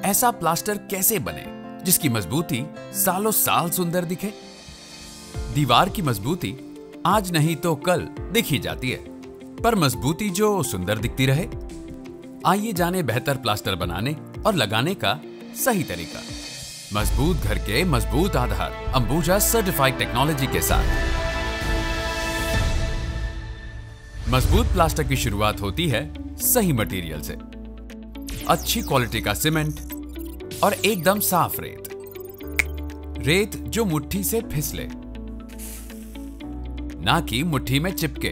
ऐसा प्लास्टर कैसे बने जिसकी मजबूती सालों साल सुंदर दिखे? दीवार की मजबूती आज नहीं तो कल दिख ही जाती है, पर मजबूती जो सुंदर दिखती रहे। आइए जाने बेहतर प्लास्टर बनाने और लगाने का सही तरीका। मजबूत घर के मजबूत आधार अंबुजा सर्टिफाइड टेक्नोलॉजी के साथ। मजबूत प्लास्टर की शुरुआत होती है सही मटेरियल से। अच्छी क्वालिटी का सीमेंट और एकदम साफ रेत। रेत जो मुट्ठी से फिसले, ना कि मुट्ठी में चिपके।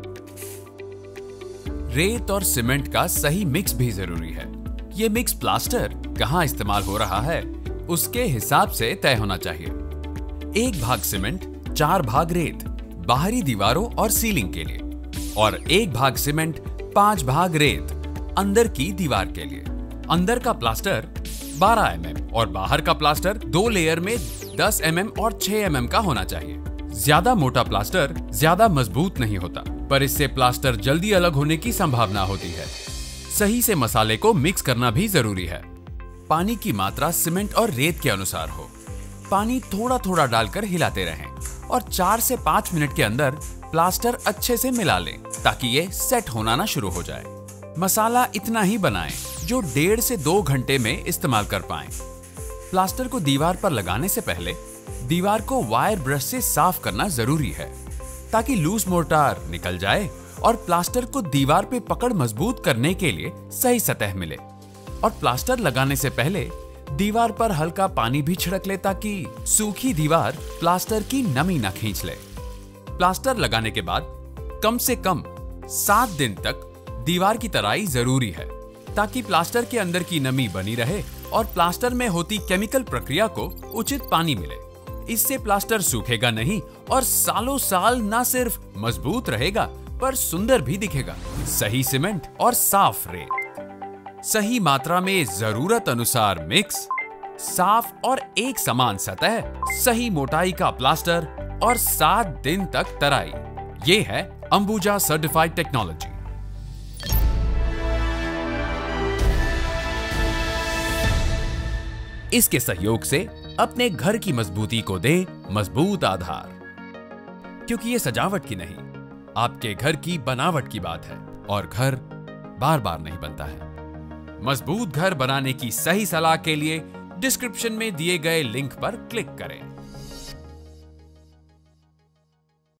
रेत और सीमेंट का सही मिक्स भी जरूरी है। यह मिक्स प्लास्टर कहां इस्तेमाल हो रहा है उसके हिसाब से तय होना चाहिए। 1 भाग सीमेंट, 4 भाग रेत बाहरी दीवारों और सीलिंग के लिए, और 1 भाग सीमेंट, 5 भाग रेत अंदर की दीवार के लिए। अंदर का प्लास्टर 12 mm और बाहर का प्लास्टर 2 लेयर में 10 mm और 6 mm का होना चाहिए। ज्यादा मोटा प्लास्टर ज्यादा मजबूत नहीं होता, पर इससे प्लास्टर जल्दी अलग होने की संभावना होती है। सही से मसाले को मिक्स करना भी जरूरी है। पानी की मात्रा सीमेंट और रेत के अनुसार हो। पानी थोड़ा थोड़ा डालकर हिलाते रहें और 4 से 5 मिनट के अंदर प्लास्टर अच्छे से मिला लें ताकि ये सेट होना ना शुरू हो जाए। मसाला इतना ही बनाएं जो 1.5 से 2 घंटे में इस्तेमाल कर पाएं। प्लास्टर को दीवार पर लगाने से पहले दीवार को वायर ब्रश से साफ करना जरूरी है ताकि लूज मोर्टार निकल जाए और प्लास्टर को दीवार पे पकड़ मजबूत करने के लिए सही सतह मिले। और प्लास्टर लगाने से पहले दीवार पर हल्का पानी भी छिड़क ले ताकि सूखी दीवार प्लास्टर की नमी न खींच ले। प्लास्टर लगाने के बाद कम से कम 7 दिन तक दीवार की तराई जरूरी है ताकि प्लास्टर के अंदर की नमी बनी रहे और प्लास्टर में होती केमिकल प्रक्रिया को उचित पानी मिले। इससे प्लास्टर सूखेगा नहीं और सालों साल न सिर्फ मजबूत रहेगा पर सुंदर भी दिखेगा। सही सीमेंट और साफ रेत, सही मात्रा में जरूरत अनुसार मिक्स, साफ और एक समान सतह, सही मोटाई का प्लास्टर और 7 दिन तक तराई। ये है अंबुजा सर्टिफाइड टेक्नोलॉजी। इसके सहयोग से अपने घर की मजबूती को दे मजबूत आधार, क्योंकि ये सजावट की नहीं, आपके घर की बनावट की बात है और घर बार बार नहीं बनता है। मजबूत घर बनाने की सही सलाह के लिए डिस्क्रिप्शन में दिए गए लिंक पर क्लिक करें।